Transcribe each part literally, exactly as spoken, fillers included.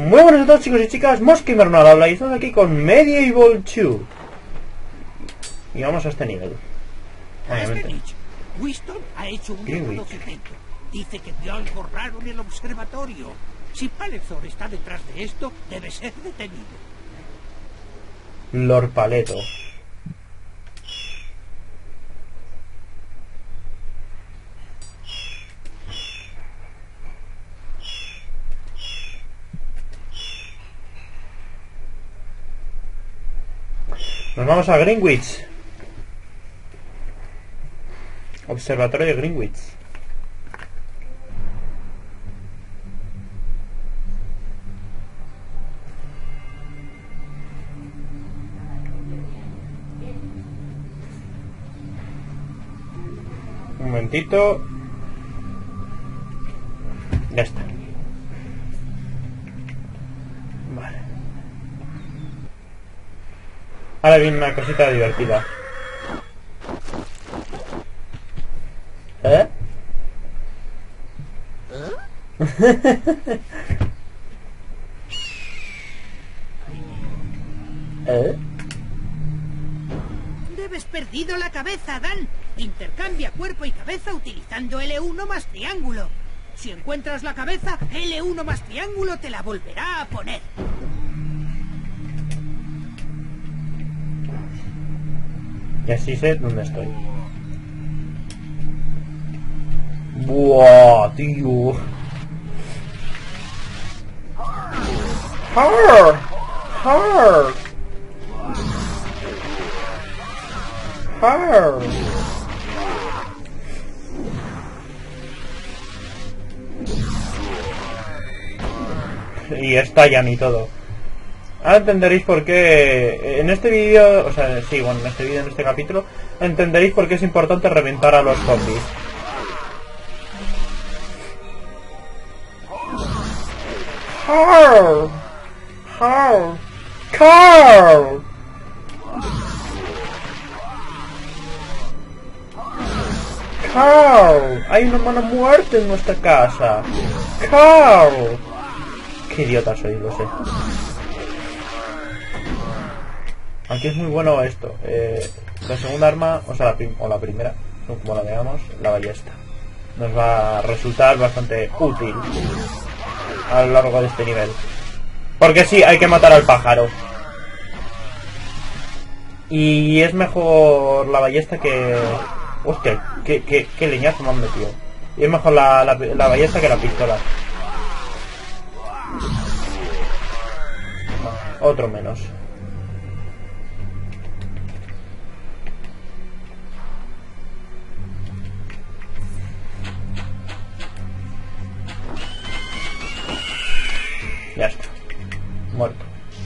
Muy buenas a todos, chicos y chicas, Mosquimer no habla y estamos aquí con Medieval dos. Y vamos a este nivel. Obviamente. Winston ha hecho un reconocimiento. Dice que vio algo raro en el observatorio. Si Palethor está detrás de esto, debe ser detenido. Lord Paleto. Nos vamos a Greenwich. Observatorio de Greenwich. Un momentito. Ya está. Vale. Ahora viene una cosita divertida. ¿Eh? ¿Eh? Debes perdido la cabeza, Dan. Intercambia cuerpo y cabeza utilizando L uno más triángulo. Si encuentras la cabeza, L uno más triángulo te la volverá a poner. Y así sé dónde estoy. Buah, tío. Hard. Hard. Hard. Y estallan y todo. Ahora entenderéis por qué en este vídeo, o sea, sí, bueno, en este vídeo, en este capítulo, entenderéis por qué es importante reventar a los zombies. Carl, Carl, Carl. Carl, hay una mala muerte en nuestra casa. Carl. Qué idiota soy, lo sé. Aquí es muy bueno esto. Eh, la segunda arma, o sea, la, prim o la primera, como la veamos, la ballesta. Nos va a resultar bastante útil a lo largo de este nivel. Porque sí, hay que matar al pájaro. Y es mejor la ballesta que... Hostia, qué, qué, qué leñazo me han metido. Y es mejor la, la, la ballesta que la pistola. No, otro menos. Ya está. Muerto.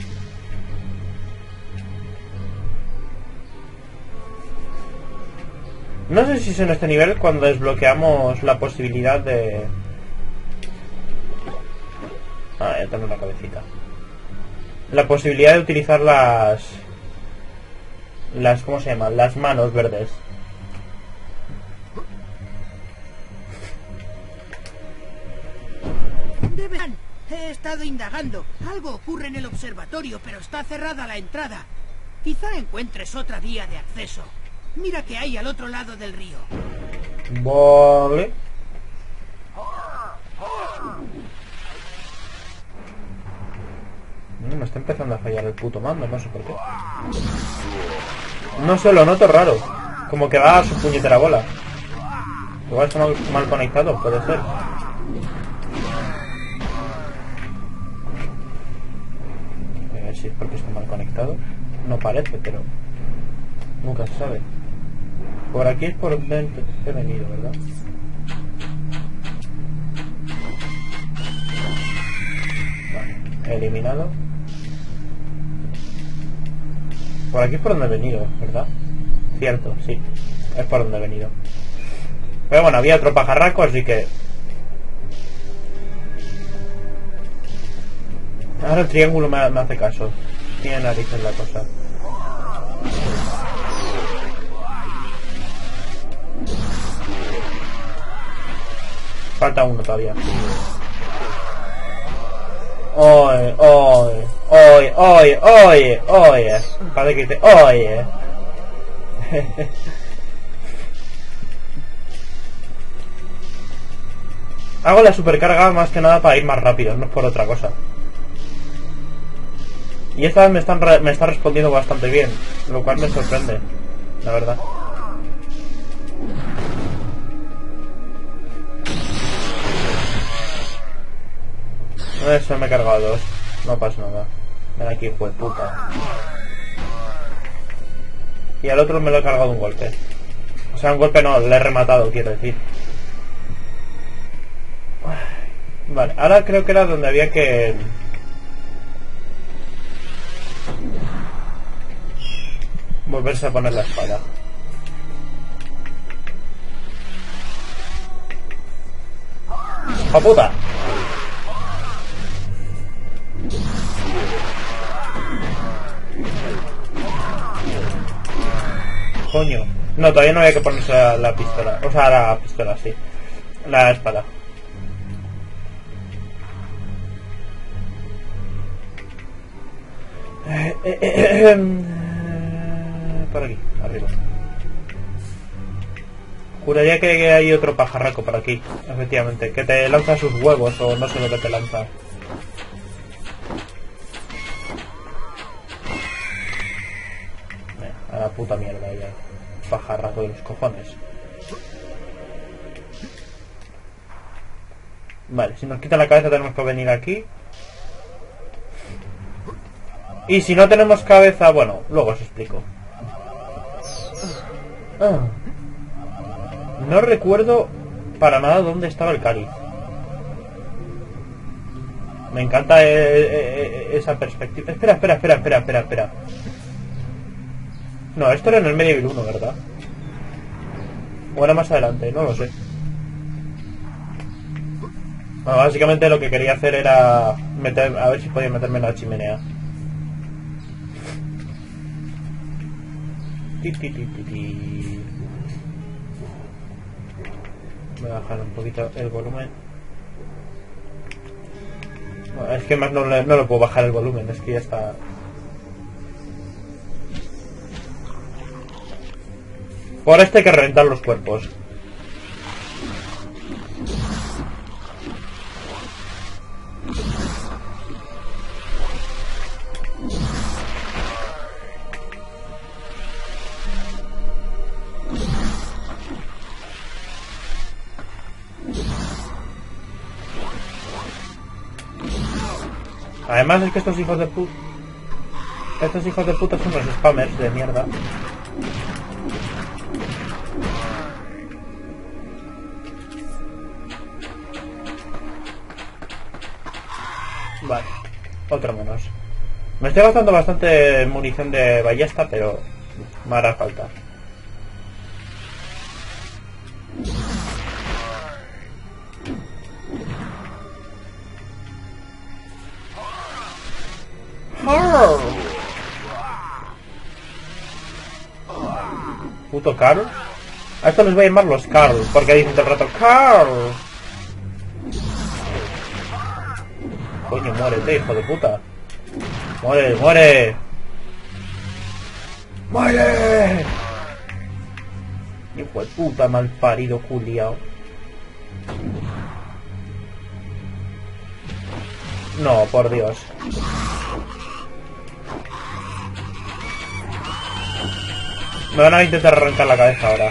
No sé si es en este nivel cuando desbloqueamos la posibilidad de... Ah, ya tengo una cabecita. La posibilidad de utilizar las... Las... ¿Cómo se llaman? Las manos verdes. Deben... He estado indagando. Algo ocurre en el observatorio, pero está cerrada la entrada. Quizá encuentres otra vía de acceso. Mira que hay al otro lado del río. Vale. No, me está empezando a fallar el puto mando, no sé por qué. No sé, lo noto raro. Como que va a su puñetera bola. Igual está mal, mal conectado, puede ser. A ver si es porque está mal conectado. No parece, pero nunca se sabe. Por aquí es por donde he venido, ¿verdad? Vale, eliminado. Por aquí es por donde he venido, ¿verdad? Cierto, sí. Es por donde he venido. Pero bueno, había otro pajarraco, así que... Ahora el triángulo me, me hace caso. Tiene narices la cosa. Falta uno todavía. Oye, oye, oye, oye, oye, oye. Parece que te... Oye. Hago la supercarga más que nada para ir más rápido, no es por otra cosa. Y esta vez me, están re me está respondiendo bastante bien, lo cual me sorprende, la verdad. Eso me he cargado dos, no pasa nada. Ven aquí, hijo de puta. Y al otro me lo he cargado un golpe. O sea, un golpe no, le he rematado, quiero decir. Vale, ahora creo que era donde había que... volverse a poner la espada. ¡Oh, puta! Coño. No, todavía no había que ponerse la, la pistola. O sea, la pistola, sí. La espada. Eh, eh, eh, eh, por aquí, arriba. Juraría que hay otro pajarraco por aquí, efectivamente, que te lanza sus huevos o no sé lo que te lanza. A la puta mierda ya. Pajarraco de los cojones. Vale, si nos quitan la cabeza tenemos que venir aquí. Y si no tenemos cabeza, bueno, luego os explico. Ah. No recuerdo para nada dónde estaba el cáliz. Me encanta eh, eh, esa perspectiva. Espera, espera, espera, espera, espera, espera. No, esto era en el Medieval uno, ¿verdad? O era más adelante, no lo sé. Bueno, básicamente lo que quería hacer era meter, a ver si podía meterme en la chimenea. Ti, ti, ti, ti, ti. Voy a bajar un poquito el volumen. Bueno, es que más no, le, no lo puedo bajar el volumen, es que ya está... Por este hay que reventar los cuerpos. Además es que estos hijos de puta... Estos hijos de puta son los spammers de mierda. Vale, otro menos. Me estoy gastando bastante munición de ballesta, pero me hará falta. Puto Carl. A esto les voy a llamar los Carl, porque dicen todo el rato Carl. Coño, muérete, hijo de puta. Muere, muere. Muere. Hijo de puta, mal parido, culiao. No, por Dios. Me van a intentar arrancar la cabeza ahora.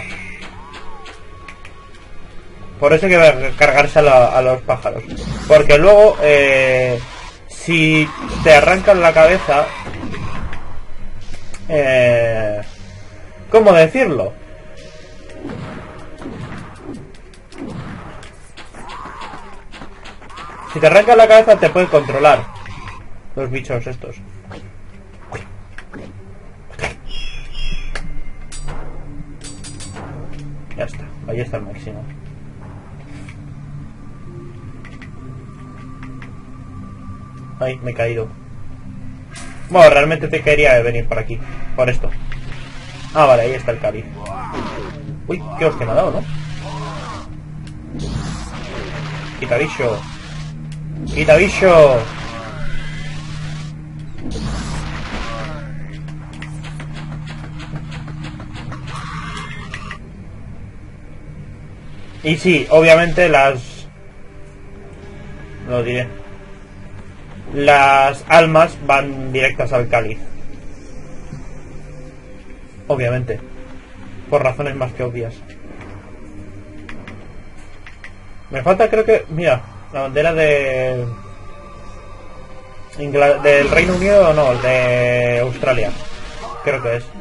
Por eso hay que cargarse a, la, a los pájaros. Porque luego, eh, si te arrancan la cabeza... Eh, ¿Cómo decirlo? Si te arrancan la cabeza te pueden controlar los bichos estos. Ya está, ahí está el máximo. Ay, me he caído. Bueno, realmente te quería venir por aquí, por esto. Ah, vale, ahí está el cáliz. Uy, qué hostia me ha dado, ¿no? Quita bicho. Quita bicho. Y sí, obviamente las... Lo diré. Las almas van directas al cáliz. Obviamente. Por razones más que obvias. Me falta, creo que... Mira, la bandera de... Ingl... del Reino Unido o no, de Australia. Creo que es.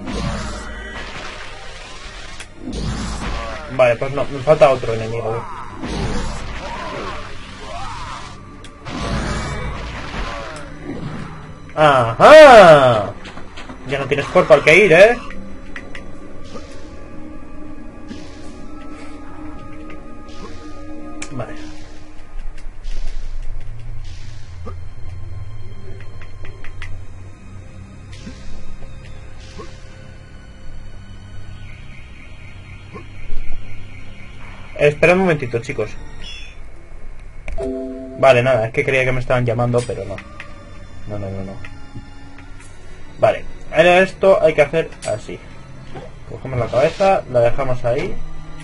Vale, pues no, me falta otro enemigo. ¡Ajá! Ya no tienes cuerpo al que ir, ¿eh? Vale. Espera un momentito, chicos. Vale, nada, es que creía que me estaban llamando, pero no. No, no, no, no. Vale, ahora esto hay que hacer así. Cogemos la cabeza, la dejamos ahí.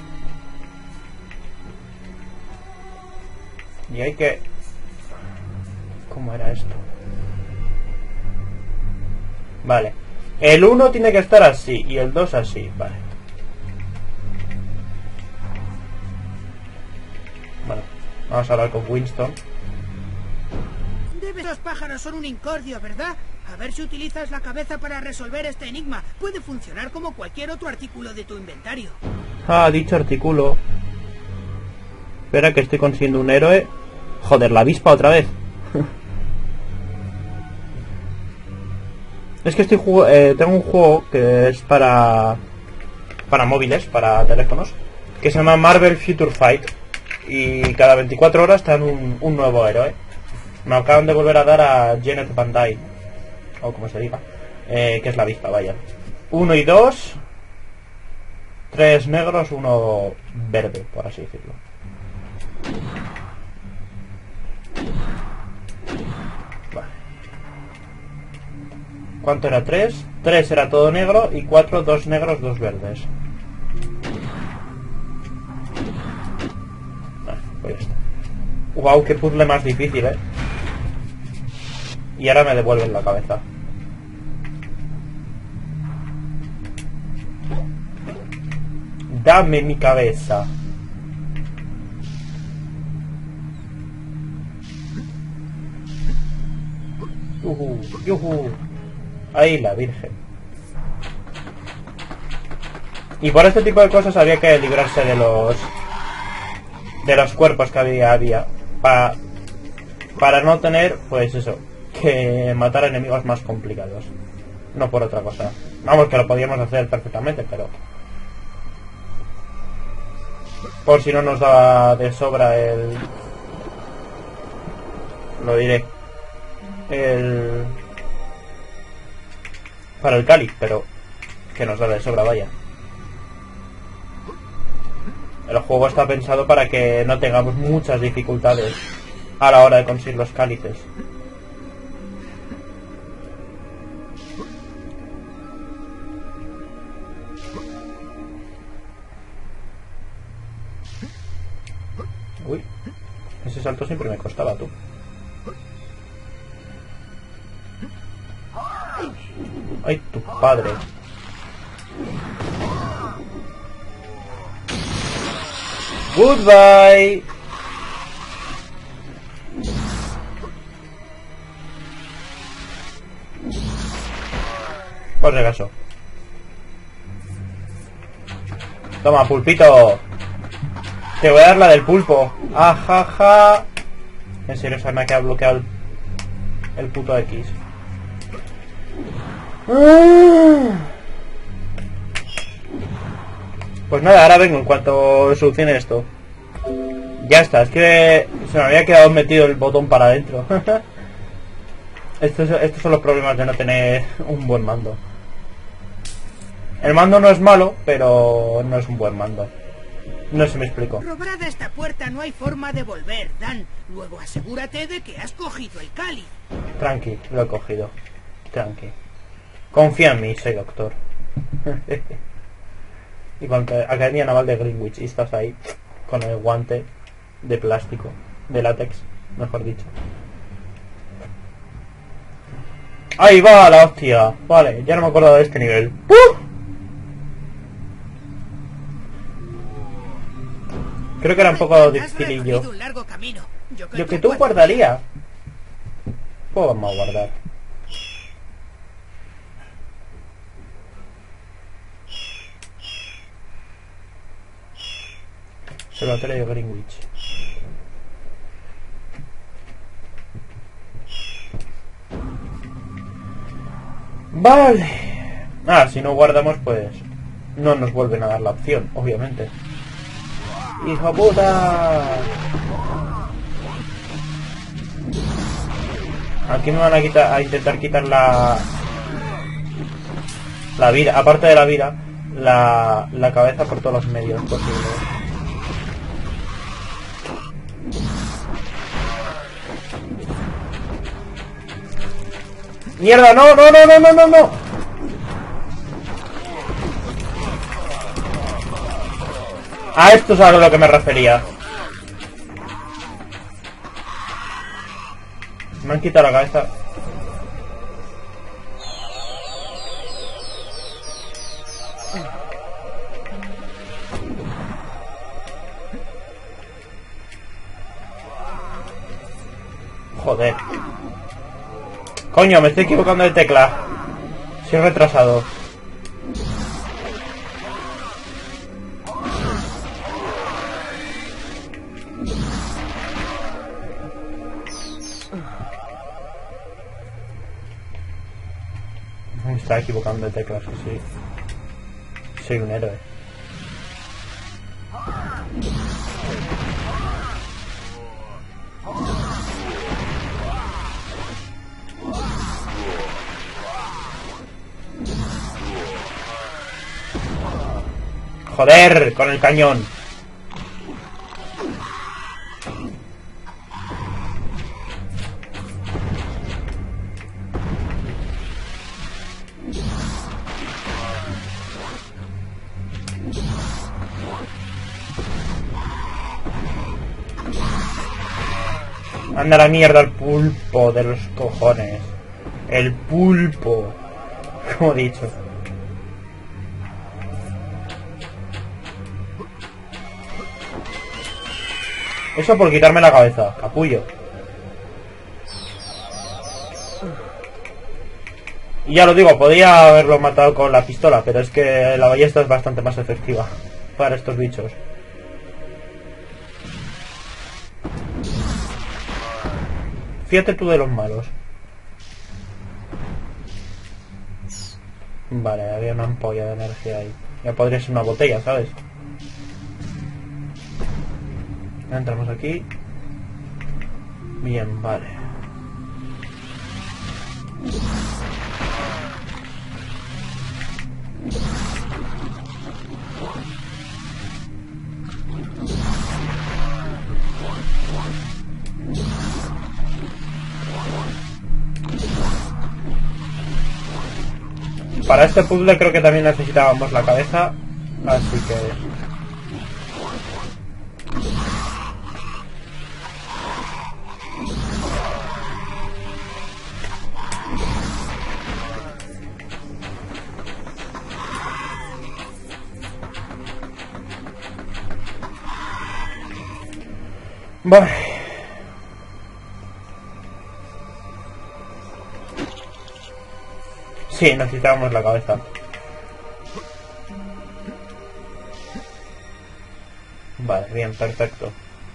Y hay que... ¿Cómo era esto? Vale. El uno tiene que estar así y el dos así, vale. Bueno, vamos a hablar con Winston. Los pájaros son un incordio, ¿verdad? A ver si utilizas la cabeza para resolver este enigma. Puede funcionar como cualquier otro artículo de tu inventario. Ah, dicho artículo. Espera que estoy consiguiendo un héroe. Joder, la avispa otra vez. Es que estoy jug eh, tengo un juego que es para para móviles, para teléfonos, que se llama Marvel Future Fight. Y cada veinticuatro horas te dan un, un nuevo héroe. Me acaban de volver a dar a Janet Van Dyne, o como se diga, eh, que es la avispa, vaya. Uno y dos. Tres negros, uno verde, por así decirlo. Vale. ¿Cuánto era? Tres. Tres era todo negro y cuatro, dos negros, dos verdes. Vale, pues ya está. Wow, qué puzzle más difícil, eh. Y ahora me devuelven la cabeza. Dame mi cabeza. Yuhu, yuhu. Ahí la virgen. Y por este tipo de cosas había que librarse de los... De los cuerpos que había, había. Para... Para no tener, pues eso... Que matar a enemigos más complicados. No por otra cosa. Vamos, que lo podíamos hacer perfectamente, pero... Por si no nos daba de sobra el... Lo diré. El... Para el cáliz, pero... Que nos da de sobra, vaya. El juego está pensado para que no tengamos muchas dificultades a la hora de conseguir los cálices. Uy, ese salto siempre me costaba, tú. Ay, tu padre. Goodbye. Por si acaso. Toma, pulpito. Te voy a dar la del pulpo. Ajaja. En serio, se me ha quedado bloqueado el, el puto X. Pues nada, ahora vengo en cuanto solucione esto. Ya está, es que se me había quedado metido el botón para adentro. estos, estos son los problemas de no tener un buen mando. El mando no es malo, pero no es un buen mando. No se me explico. Robrada esta puerta, no hay forma de volver, Dan. Luego asegúrate de que has cogido el cáliz. Tranqui, lo he cogido. Tranqui. Confía en mí, soy doctor. Y cuando Academia Naval de Greenwich y estás ahí con el guante de plástico, de látex, mejor dicho. ¡Ahí va la hostia! Vale, ya no me acuerdo de este nivel. ¡Uh! Creo que era un poco dificilillo. Lo que tú guardarías. Pues vamos a guardar. Observatorio de Greenwich. Vale. Ah, si no guardamos, pues no nos vuelven a dar la opción, obviamente. ¡Hijo puta! Aquí me van a quitar, a intentar quitar la la vida, aparte de la vida, la, la cabeza por todos los medios posibles. ¡Mierda! ¡No, no, no, no, no, no, no! A esto es a lo que me refería. Me han quitado la cabeza. Joder. Coño, me estoy equivocando de tecla. Soy retrasado. Me estaba equivocando de teclas, sí. Soy un héroe. Joder, con el cañón. Anda la mierda el pulpo de los cojones. El pulpo. Como he dicho. Eso por quitarme la cabeza, capullo. Y ya lo digo, podría haberlo matado con la pistola, pero es que la ballesta es bastante más efectiva para estos bichos. Fíjate tú de los malos. Vale, había una ampolla de energía ahí. Ya podría ser una botella, ¿sabes? Entramos aquí. Bien, vale. Para este puzzle creo que también necesitábamos la cabeza, así que... Vale. Sí, necesitábamos la cabeza. Vale, bien, perfecto.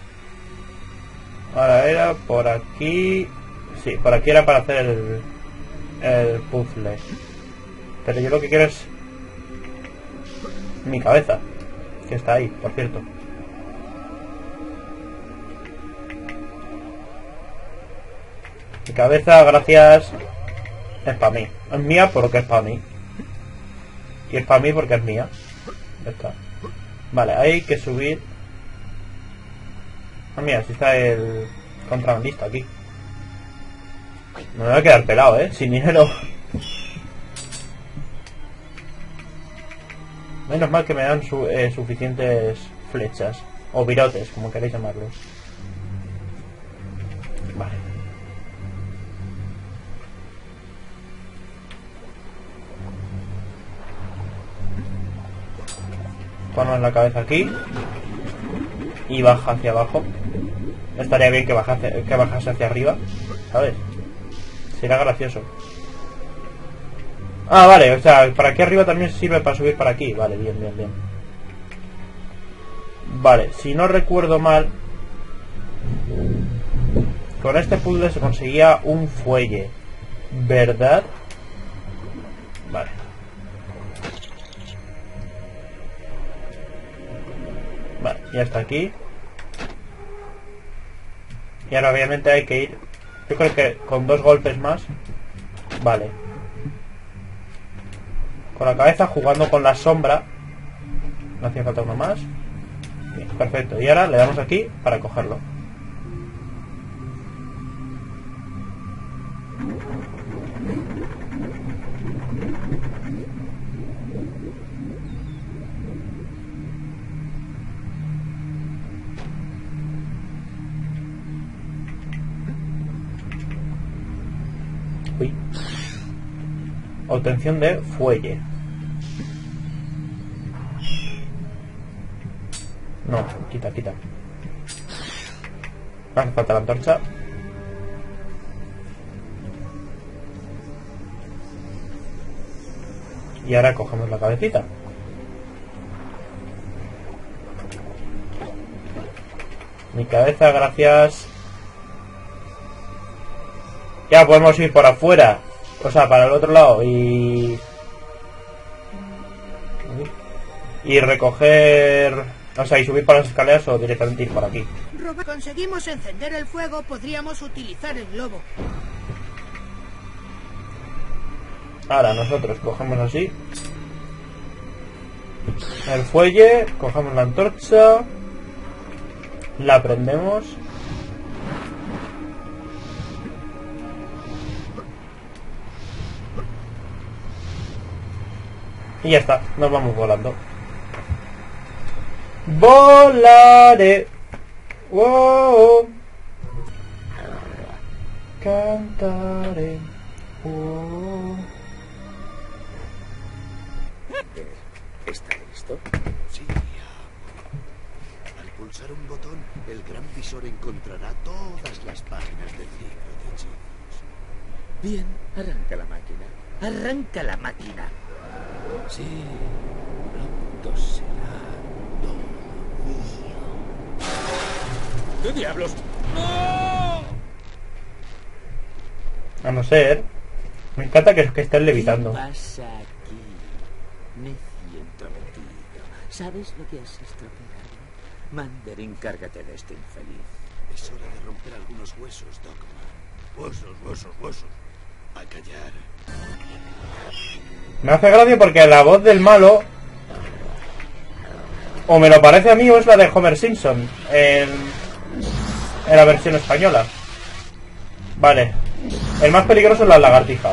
Ahora era por aquí... Sí, por aquí era para hacer el, el puzzle. Pero yo lo que quiero es... mi cabeza. Que está ahí, por cierto. Mi cabeza, gracias... es para mí. Es mía porque es para mí. Y es para mí porque es mía. Ya está. Vale, hay que subir... Ah, mira, si está el contrabandista aquí. Me voy a quedar pelado, ¿eh? Sin dinero Menos mal que me dan su, eh, suficientes flechas. O virotes, como queréis llamarlos. Vale. Ponemos la cabeza aquí. Y baja hacia abajo. Estaría bien que bajase, que bajase hacia arriba, ¿sabes? Será gracioso. Ah, vale, o sea, para aquí arriba también sirve para subir para aquí. Vale, bien, bien, bien. Vale, si no recuerdo mal, con este puzzle se conseguía un fuelle, ¿verdad? Vale. Vale, ya está aquí. Y ahora obviamente hay que ir, yo creo que con dos golpes más. Vale. Con la cabeza, jugando con la sombra. No hacía falta uno más. Bien, perfecto. Y ahora le damos aquí para cogerlo. Uy. Obtención de fuelle. No, quita, quita. Hace falta la antorcha. Y ahora cogemos la cabecita. Mi cabeza, gracias. Ya podemos ir por afuera. O sea, para el otro lado y... Y recoger... O sea, y subir por las escaleras o directamente ir por aquí. Si conseguimos encender el fuego, podríamos utilizar el globo. Ahora nosotros cogemos así el fuelle, cogemos la antorcha, la prendemos. Y ya está, nos vamos volando. Volaré. Wow. Cantaré. Wow. ¿Está listo? Sí. Al pulsar un botón, el gran visor encontrará todas las páginas del libro de hechizos. Bien, arranca la máquina. Arranca la máquina. Sí, pronto será todo mío. ¿Qué diablos? ¡No! A no ser... Me encanta que, que estén levitando. ¿Qué pasa aquí? Necio entrometido. ¿Sabes lo que has estropeado? Mandarín, encárgate de este infeliz. Es hora de romper algunos huesos, Dogma. Huesos, huesos, huesos. A callar. Me hace gracia porque la voz del malo o me lo parece a mí o es la de Homer Simpson en, en la versión española. Vale. El más peligroso es la lagartija.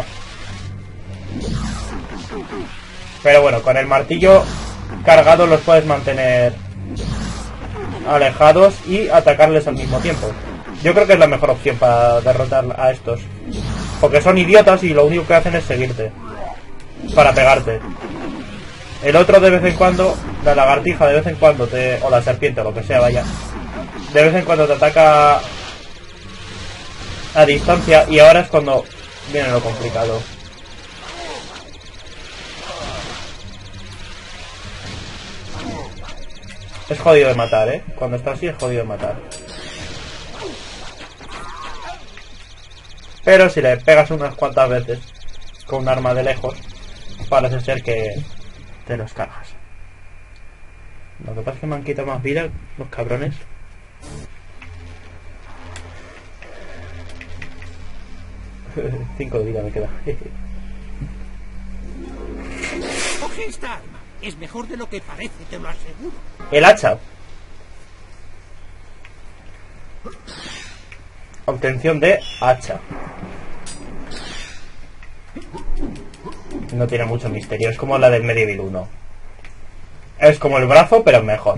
Pero bueno, con el martillo cargado los puedes mantener alejados y atacarles al mismo tiempo. Yo creo que es la mejor opción para derrotar a estos, porque son idiotas y lo único que hacen es seguirte para pegarte. El otro de vez en cuando, la lagartija de vez en cuando te, o la serpiente o lo que sea, vaya, de vez en cuando te ataca a distancia, y ahora es cuando viene lo complicado. Es jodido de matar, ¿eh? Cuando está así es jodido de matar. Pero si le pegas unas cuantas veces con un arma de lejos, parece ser que te los cargas. Lo que pasa es que me han quitado más vida los cabrones. Cinco de vida me queda. Coge esta arma. Es mejor de lo que parece, te lo aseguro. El hacha. Obtención de hacha. No tiene mucho misterio, es como la del Medieval uno. Es como el brazo, pero mejor.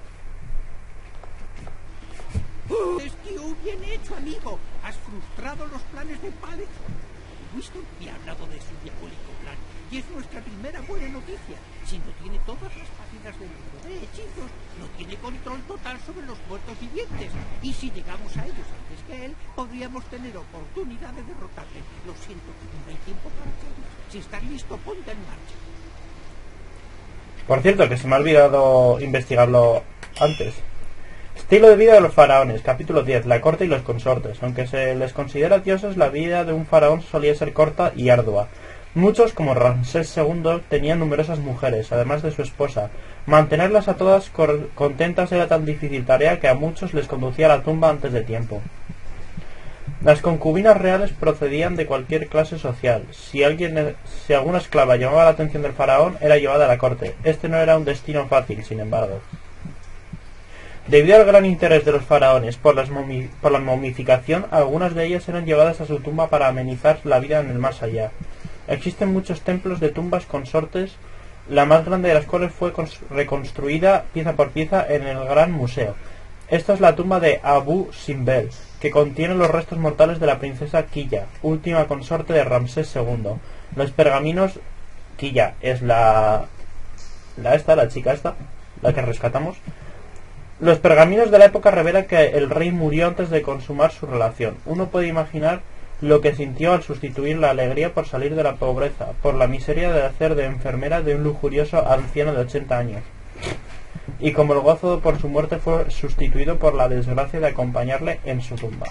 Tío, bien hecho, amigo. Has frustrado los planes de Pallet. Winston me ha hablado de su diabólico plan y es nuestra primera buena noticia. Si no tiene todas las páginas del libro de hechizos, no tiene control total sobre los muertos vivientes. Y si llegamos a ellos antes que él, podríamos tener oportunidad de derrotarle. Lo siento, no hay tiempo para hacerlo. Si estás listo, ponte en marcha. Por cierto, que se me ha olvidado investigarlo antes. Estilo de vida de los faraones, capítulo diez, la corte y los consortes. Aunque se les considera dioses, la vida de un faraón solía ser corta y ardua. Muchos, como Ramsés segundo, tenían numerosas mujeres, además de su esposa. Mantenerlas a todas contentas era tan difícil tarea que a muchos les conducía a la tumba antes de tiempo. Las concubinas reales procedían de cualquier clase social. Si, alguien, si alguna esclava llamaba la atención del faraón, era llevada a la corte. Este no era un destino fácil, sin embargo. Debido al gran interés de los faraones por, las momi por la momificación, algunas de ellas eran llevadas a su tumba para amenizar la vida en el más allá. Existen muchos templos de tumbas consortes, la más grande de las cuales fue reconstruida pieza por pieza en el Gran Museo. Esta es la tumba de Abu Simbel, que contiene los restos mortales de la princesa Quilla, última consorte de Ramsés segundo. Los pergaminos... Quilla es la... la esta, la chica esta, la que rescatamos. Los pergaminos de la época revelan que el rey murió antes de consumar su relación. Uno puede imaginar lo que sintió al sustituir la alegría por salir de la pobreza, por la miseria de hacer de enfermera de un lujurioso anciano de ochenta años. Y como el gozo por su muerte fue sustituido por la desgracia de acompañarle en su tumba.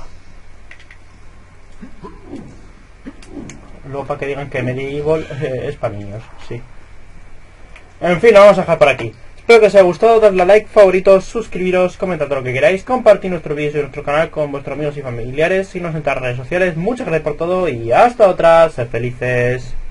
Luego para que digan que Medieval eh, es para niños, sí. En fin, lo vamos a dejar por aquí. Espero que os haya gustado, dadle a like, favoritos, suscribiros, comentad todo lo que queráis, compartid nuestros vídeos y nuestro canal con vuestros amigos y familiares, síguenos en nuestras redes sociales. Muchas gracias por todo y hasta otra, sed felices.